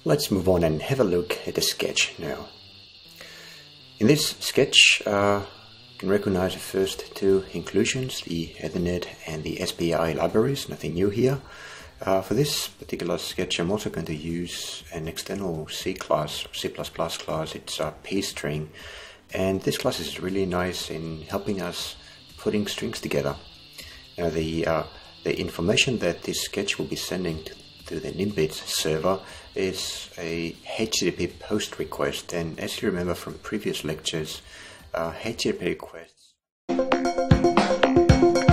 Let's move on and have a look at the sketch now. In this sketch, you can recognize the first two inclusions, the Ethernet and the SPI libraries, nothing new here. For this particular sketch, I'm also going to use an external C class, C++ class. It's a pstring, and this class is really nice in helping us putting strings together. Now the information that this sketch will be sending to the Nimbits server is a HTTP post request, and as you remember from previous lectures, HTTP requests